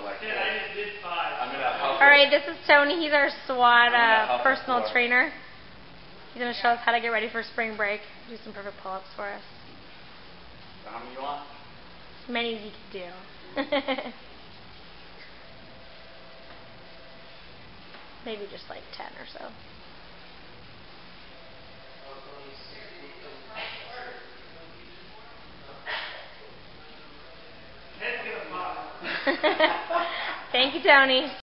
Alright, this is Tony. He's our SWAT personal trainer. He's going to show us how to get ready for spring break. Do some perfect pull-ups for us. How many you want? As many as you can do. Maybe just like 10 or so. Thank you, Tony.